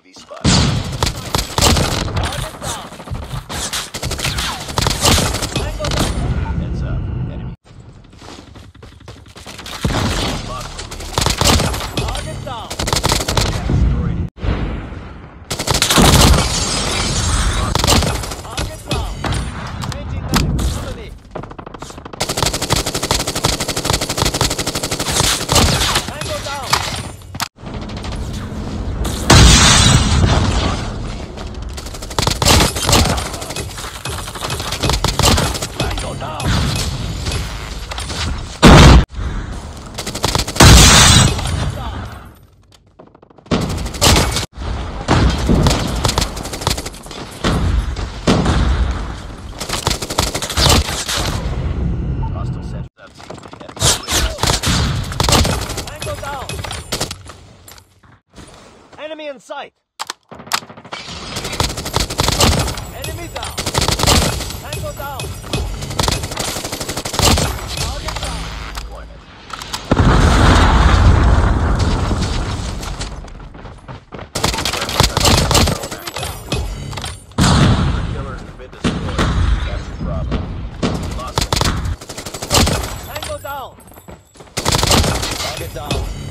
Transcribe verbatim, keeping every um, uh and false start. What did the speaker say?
V spot. Target down. Tango down. Heads up. Enemy. Lost the lead. Target down. Destroyed it. Target down. Changing back. Cover me. Tango down. Tango down. Hostile set up team. Tango down. Enemy in sight. Enemy down. Tango down. Target down. Deployment. Enemy down. Killer has been destroyed. Capture Bravo. Lost the lead. Tango down. Target down.